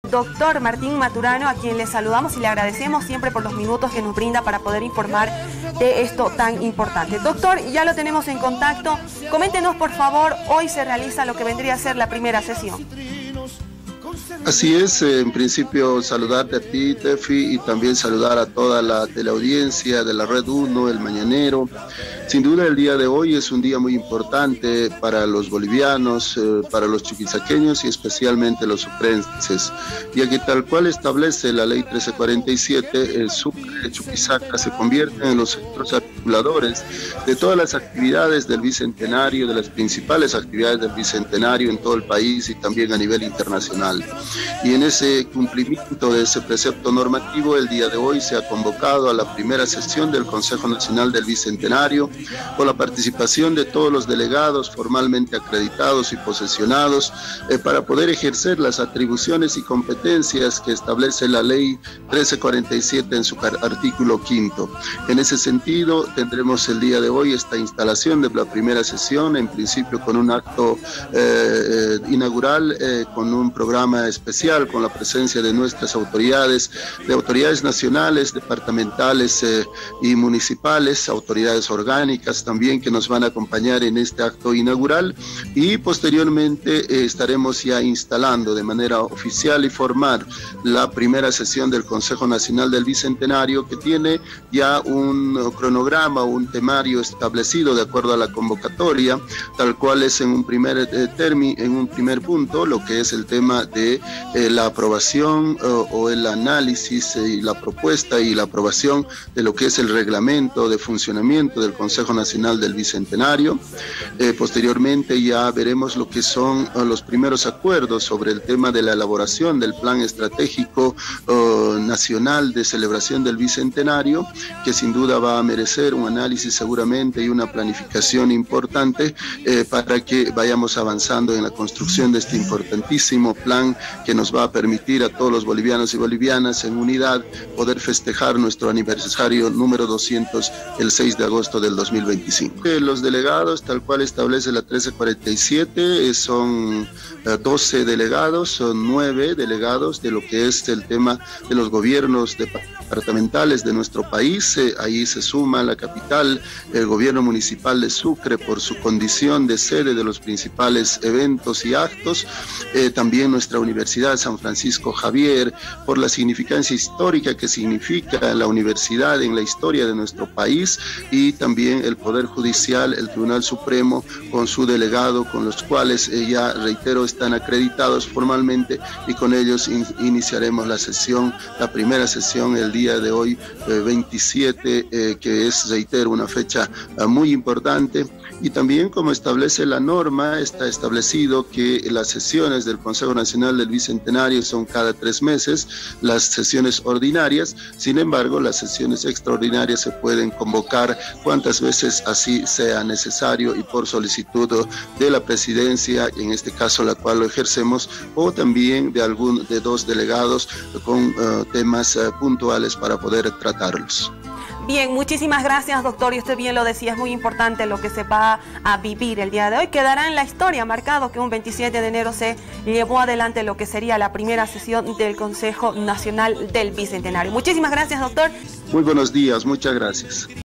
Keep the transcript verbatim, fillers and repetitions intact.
Doctor Martín Maturano, a quien le saludamos y le agradecemos siempre por los minutos que nos brinda para poder informar de esto tan importante. Doctor, ya lo tenemos en contacto. Coméntenos, por favor, hoy se realiza lo que vendría a ser la primera sesión. Así es, en principio saludarte a ti, Tefi, y también saludar a toda la teleaudiencia de la Red uno, El Mañanero. Sin duda el día de hoy es un día muy importante para los bolivianos, eh, para los chuquisaqueños y especialmente los sucrenses, ya que tal cual establece la ley trece cuarenta y siete, el Sucre de Chuquisaca se convierte en los centros articuladores de todas las actividades del Bicentenario, de las principales actividades del Bicentenario en todo el país y también a nivel internacional. Y en ese cumplimiento de ese precepto normativo, el día de hoy se ha convocado a la primera sesión del Consejo Nacional del Bicentenario, con la participación de todos los delegados formalmente acreditados y posesionados eh, para poder ejercer las atribuciones y competencias que establece la ley trece cuarenta y siete en su artículo quinto. En ese sentido, tendremos el día de hoy esta instalación de la primera sesión, en principio con un acto eh, inaugural, eh, con un programa especial, con la presencia de nuestras autoridades, de autoridades nacionales, departamentales eh, y municipales, autoridades orgánicas también que nos van a acompañar en este acto inaugural, y posteriormente eh, estaremos ya instalando de manera oficial y formal la primera sesión del Consejo Nacional del Bicentenario, que tiene ya un cronograma, un temario establecido de acuerdo a la convocatoria, tal cual es en un primer eh, término, en un primer punto, lo que es el tema de eh, la aprobación eh, o el análisis eh, y la propuesta y la aprobación de lo que es el reglamento de funcionamiento del Consejo Nacional del Bicentenario. Eh, posteriormente ya veremos lo que son uh, los primeros acuerdos sobre el tema de la elaboración del Plan Estratégico uh, Nacional de Celebración del Bicentenario, que sin duda va a merecer un análisis seguramente y una planificación importante eh, para que vayamos avanzando en la construcción de este importantísimo plan que nos va a permitir a todos los bolivianos y bolivianas en unidad poder festejar nuestro aniversario número doscientos el seis de agosto del dos mil veinticinco. Los delegados, tal cual establece la trece cuarenta y siete, son doce delegados, son nueve delegados de lo que es el tema de los gobiernos departamentales de nuestro país. Ahí se suma la capital, el gobierno municipal de Sucre por su condición de sede de los principales eventos y actos, eh, también nuestra Universidad San Francisco Javier, por la significancia histórica que significa la universidad en la historia de nuestro país, y también el Poder Judicial, el Tribunal Supremo, con su delegado, con los cuales eh, ya, reitero, están acreditados formalmente, y con ellos in iniciaremos la sesión, la primera sesión el día de hoy, eh, veintisiete, eh, que es, reitero, una fecha eh, muy importante. Y también, como establece la norma, está establecido que las sesiones del Consejo Nacional del Bicentenario son cada tres meses, las sesiones ordinarias. Sin embargo, las sesiones extraordinarias se pueden convocar cuantas veces así sea necesario y por solicitud de la presidencia, en este caso la cual lo ejercemos, o también de algún de dos delegados con uh, temas uh, puntuales para poder tratarlos. Bien, muchísimas gracias, doctor. Y usted bien lo decía, es muy importante lo que se va a vivir el día de hoy. Quedará en la historia marcado que un veintisiete de enero se llevó adelante lo que sería la primera sesión del Consejo Nacional del Bicentenario. Muchísimas gracias, doctor. Muy buenos días, muchas gracias.